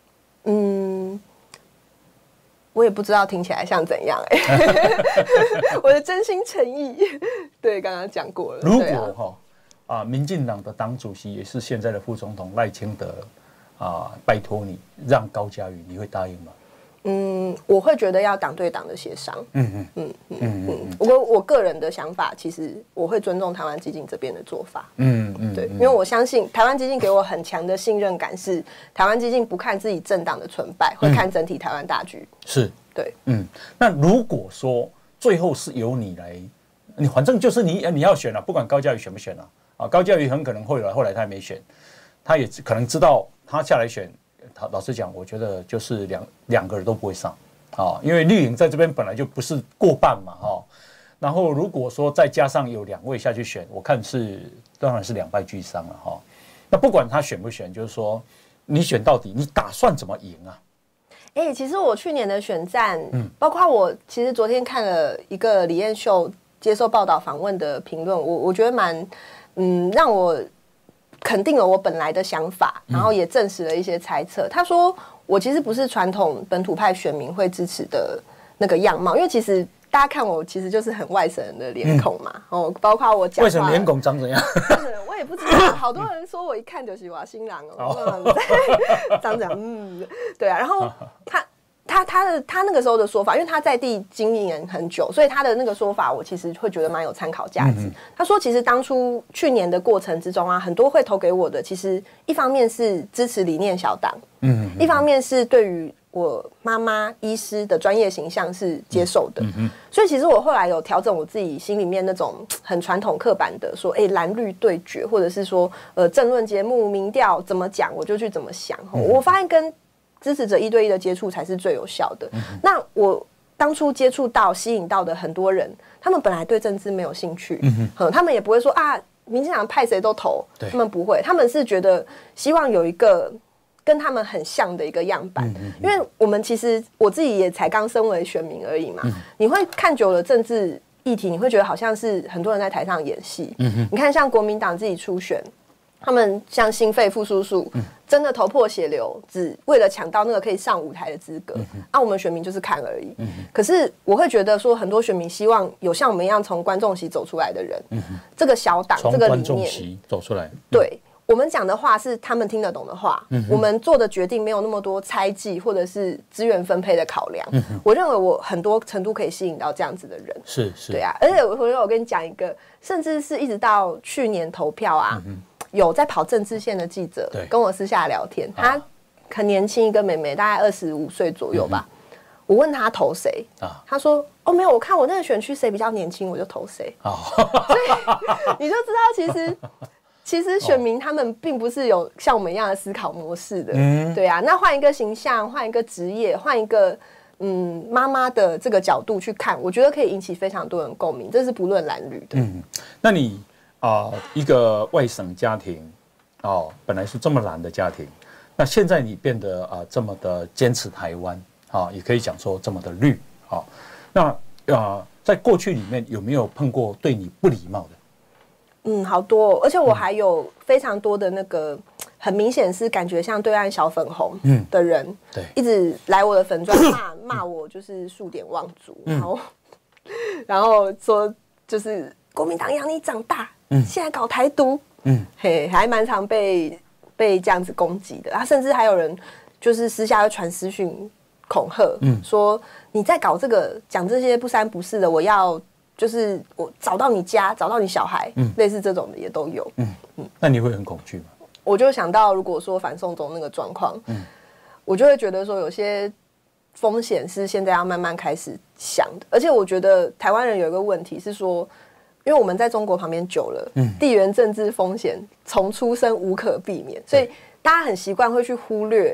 我也不知道听起来像怎样我的真心诚意，对，刚刚讲过了。 如果民进党的党主席也是现在的副总统赖清德拜托你让高嘉瑜，你会答应吗？ 我会觉得要党对党的协商。我个人的想法，其实我会尊重台湾基进这边的做法。对，因为我相信台湾基进给我很强的信任感，是台湾基进不看自己政党的成败，会看整体台湾大局。 是， 对， 那如果说最后是由你来，你反正就是你要选了，不管高嘉瑜选不选了高嘉瑜很可能后来他也没选，他也可能知道他下来选。老实讲，我觉得就是两个人都不会上因为绿营在这边本来就不是过半嘛然后如果说再加上有2位下去选，我看当然是2败俱伤了那不管他选不选，就是说你选到底，你打算怎么赢啊？ 其实我去年的选战，包括我其实昨天看了一个李彦秀接受报道访问的评论，我觉得蛮让我肯定了我本来的想法，然后也证实了一些猜测。他说我其实不是传统本土派选民会支持的那个样貌，因为其实大家看我其实就是很外省人的脸孔嘛，包括我讲话外省脸孔长怎样？ 我也不知道，好多人说我一看就是瓦新郎长这样，对啊，然后他那个时候的说法，因为他在地经营很久，所以他的那个说法我其实会觉得蛮有参考价值。他说其实当初去年的过程之中很多会投给我的，其实一方面是支持理念小党，一方面是对于我妈妈医师的专业形象是接受的，所以其实我后来有调整我自己心里面那种很传统刻板的说蓝绿对决，或者是说政论节目民调怎么讲我就去怎么想，我发现跟支持者1对1的接触才是最有效的。那我当初接触到吸引到的很多人，他们本来对政治没有兴趣，他们也不会说民进党派谁都投，他们不会，他们是觉得希望有一个跟他们很像的一个样板，因为我们其实我自己也才刚身为选民而已嘛，你会看久了政治议题，你会觉得好像是很多人在台上演戏。你看像国民党自己初选，他们像心肺复苏术，真的头破血流，只为了抢到那个可以上舞台的资格。我们选民就是看而已。可是我会觉得说，很多选民希望有像我们一样从观众席走出来的人，这个小党，这个理念，从观众席走出来。 对，我们讲的话是他们听得懂的话，我们做的决定没有那么多猜忌或者是资源分配的考量。我认为我很多程度可以吸引到这样子的人。 是， 对啊。而且我跟你讲一个，甚至是一直到去年投票有在跑政治线的记者跟我私下聊天，他很年轻一个妹妹，大概25岁左右吧。我问他投谁他说没有，我看我那个选区谁比较年轻，我就投谁。所以你就知道，其实选民他们并不是有像我们一样的思考模式的。对啊，那换一个形象，换一个职业，换一个妈妈的这个角度去看，我觉得可以引起非常多人共鸣，这是不论蓝绿的。 那你一个外省家庭本来是这么蓝的家庭，那现在你变得这么的坚持台湾也可以讲说这么的绿那在过去里面有没有碰过对你不礼貌的？ 好多而且我还有非常多的那个很明显是感觉像对岸小粉红的人，对，一直来我的粉专骂我就是数典忘祖，然后说就是国民党养你长大。现在搞台独，还蛮常被这样子攻击的。甚至还有人就是私下会传私讯恐吓，说你在搞这个讲这些不三不四的，我找到你家，找到你小孩，类似这种的也都有。 那你会很恐惧吗？ 我就想到，如果说反送中那个状况，我就会觉得说有些风险是现在要慢慢开始想的。而且我觉得台湾人有一个问题是说，因为我们在中国旁边久了，地缘政治风险从出生无可避免，所以大家很习惯会去忽略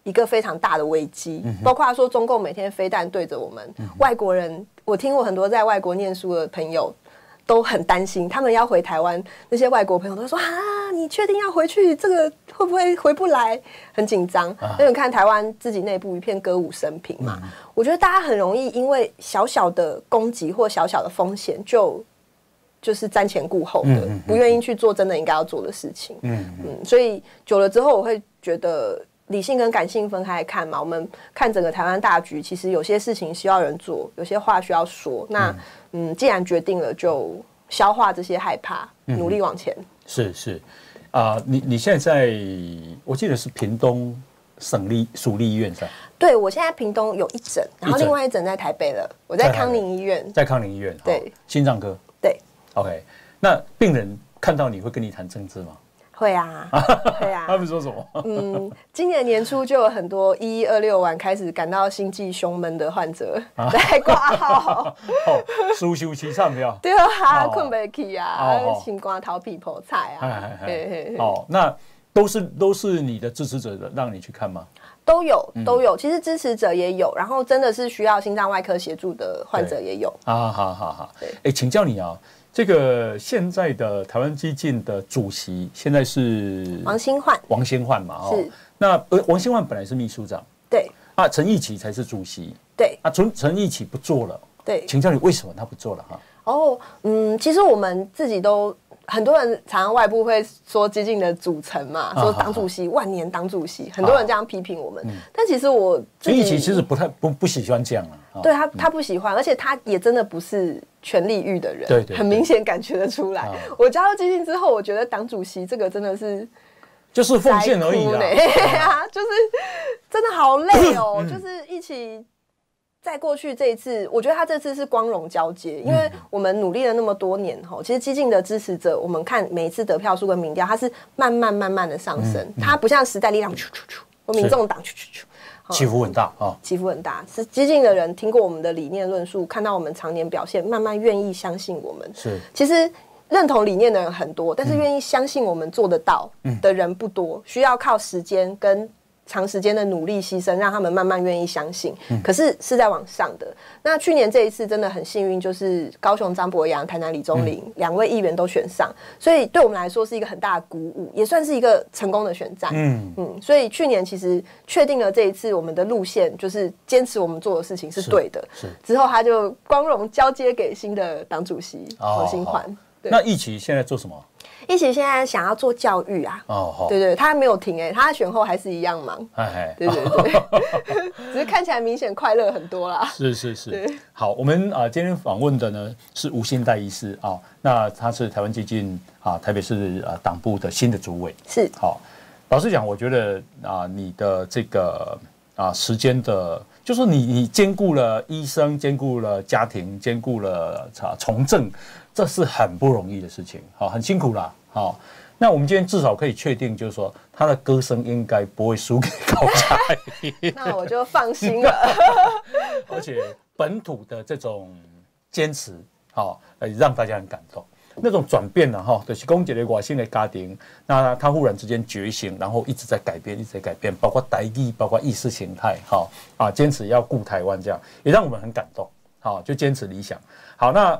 一个非常大的危机，包括说中共每天飞弹对着我们，外国人，我听过很多在外国念书的朋友都很担心，他们要回台湾，那些外国朋友都说啊，你确定要回去？这个会不会回不来？很紧张。因为你看台湾自己内部一片歌舞升平嘛，我觉得大家很容易因为小小的攻击或小小的风险就是瞻前顾后的，不愿意去做真的应该要做的事情。所以久了之后，我会觉得理性跟感性分开来看嘛。我们看整个台湾大局，其实有些事情需要人做，有些话需要说。那既然决定了，就消化这些害怕，努力往前。 是你现在我记得是屏东属立医院是吧？ 对，我现在屏东有一诊，然后另外一诊在台北了。我在康宁医院， 在康宁医院， 对， 心脏科。 对 ，OK。那病人看到你会跟你谈政治吗？ 会啊，会啊。 他们说什么？ 今年年初就有很多1126完开始感到心悸胸闷的患者在挂号， 舒修其上没有？ 对啊，困不起啊，心肝头皮破菜啊。 那都是你的支持者的让你去看吗？ 都有，其实支持者也有，然后真的是需要心脏外科协助的患者也有。 好。请教你啊。这个现在的台湾基进的主席现在是王新焕嘛？是。那王新焕本来是秘书长， 对。 陈义起才是主席， 对。 陈义起不做了， 对。 请教你为什么他不做了哈？ 其实我们自己都很多人常常外部会说基进的组成嘛，说党主席万年党主席，很多人这样批评我们，但其实我陈义起其实不喜欢这样啊。 对他不喜欢，而且他也真的不是权力欲的人， 对， 很明显感觉得出来。我加入基进之后，我觉得党主席这个真的是就是奉献而已啦， 就是真的好累哦，就是一起。在过去这一次，我觉得他这次是光荣交接，因为我们努力了那么多年其实基进的支持者，我们看每一次得票数跟民调，它是慢慢的上升，它不像时代力量或民众党起伏很大啊， 起伏很大。是基进的人听过我们的理念论述，看到我们常年表现，慢慢愿意相信我们。 是， 其实认同理念的人很多，但是愿意相信我们做得到的人不多，需要靠时间跟长时间的努力牺牲，让他们慢慢愿意相信。可是是在往上的。那去年这一次真的很幸运，就是高雄张博洋、台南李宗麟2位议员都选上，所以对我们来说是一个很大的鼓舞，也算是一个成功的选战。所以去年其实确定了这一次我们的路线，就是坚持我们做的事情是对的。之后他就光荣交接给新的党主席王新焕。 那义起现在做什么？ 义起现在想要做教育啊，对，他没有停他选后还是一样忙，对，只是看起来明显快乐很多啦。 是，好，我们今天访问的呢是吴欣岱医师啊，那他是台湾基进台北市党部的新的主委。 是， 好，老实讲，我觉得你的这个时间的，就是你兼顾了医生，兼顾了家庭，兼顾了从政。这是很不容易的事情，很辛苦啦。那我们今天至少可以确定，就是说他的歌声应该不会输给高嘉瑜。 那我就放心了。 而且本土的这种坚持，让大家很感动。那种转变呢，就是讲一个外省的家庭，那他忽然之间觉醒，然后一直在改变，包括台语，包括意识形态，坚持要顾台湾，这样也让我们很感动。就坚持理想。好，那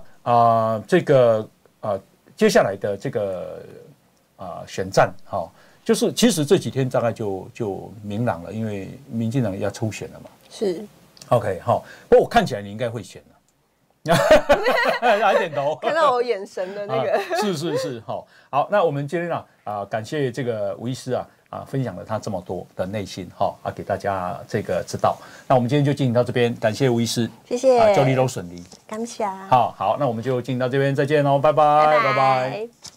接下来的这个选战，就是其实这几天大概就明朗了，因为民进党要初选了嘛。 是 ，OK， 好，不过我看起来你应该会选了。来点头， 看到我眼神的那个。 是，好，那我们今天感谢这个吴医师分享了他这么多的内心给大家这个知道。那我们今天就进行到这边，感谢吴医师， 谢谢， 祝你都顺利， 感谢。 好，那我们就进行到这边，再见喽，拜拜。